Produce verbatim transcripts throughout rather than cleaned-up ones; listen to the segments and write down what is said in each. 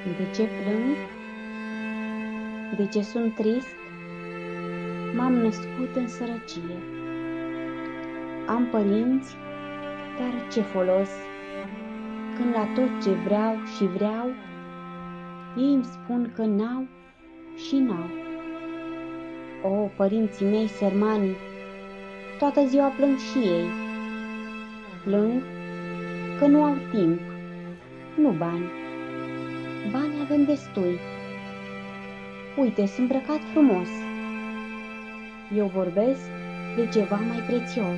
De ce plâng? De ce sunt trist? M-am născut în sărăcie. Am părinți, dar ce folos, când la tot ce vreau și vreau, ei îmi spun că n-au și n-au. O, părinții mei sărmani, toată ziua plâng și ei. Plâng că nu au timp, nu bani. Bani avem destui. Uite, sunt îmbrăcat frumos. Eu vorbesc de ceva mai prețios.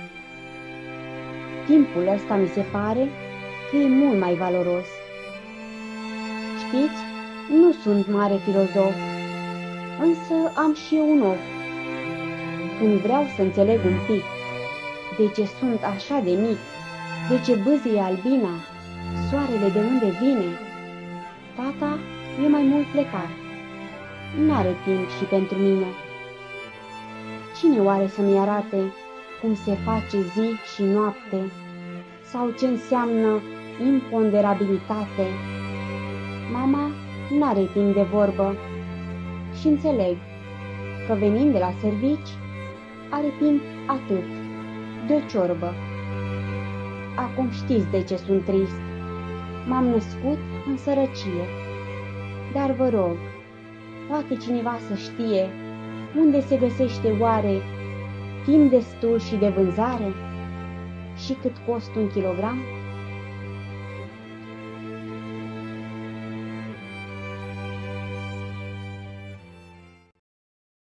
Timpul ăsta mi se pare că e mult mai valoros. Știți, nu sunt mare filozof, însă am și eu un ochi. Când vreau să înțeleg un pic de ce sunt așa de mic, de ce bâzâie albina, soarele de unde vine, tata e mai mult plecat, n-are timp și pentru mine. Cine oare să-mi arate cum se face zi și noapte, sau ce înseamnă imponderabilitate? Mama n-are timp de vorbă și înțeleg că venind de la servici are timp atât, de o ciorbă. Acum știți de ce sunt trist. M-am născut în sărăcie, dar vă rog, poate cineva să știe unde se găsește oare timp destul și de vânzare? Și cât costă un kilogram?